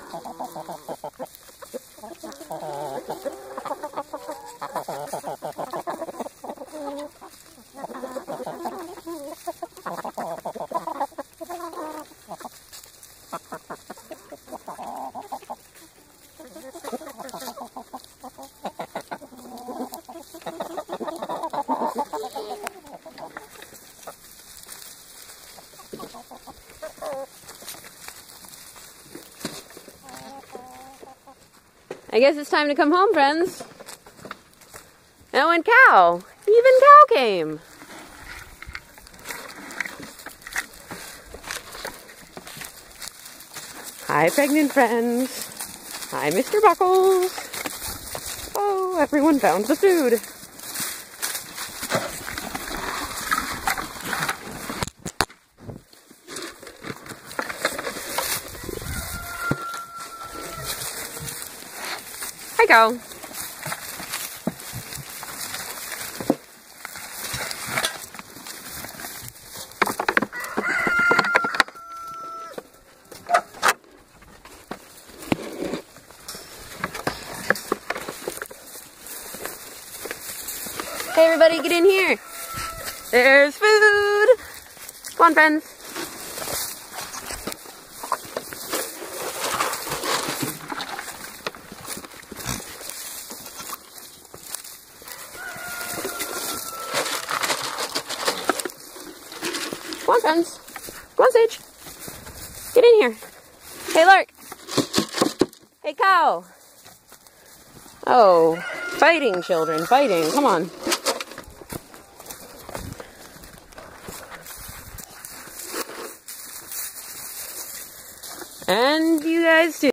I guess it's time to come home, friends. Oh, and cow. Even cow came. Hi, pregnant friends. Hi, Mr. Buckles. Oh, everyone found the food. Hi, cow. Hey everybody, get in here. There's food. Come on, friends. Come on, friends. Come on, Sage. Get in here. Hey, Lark. Hey, cow. Oh, fighting, children, fighting. Come on. And you guys too.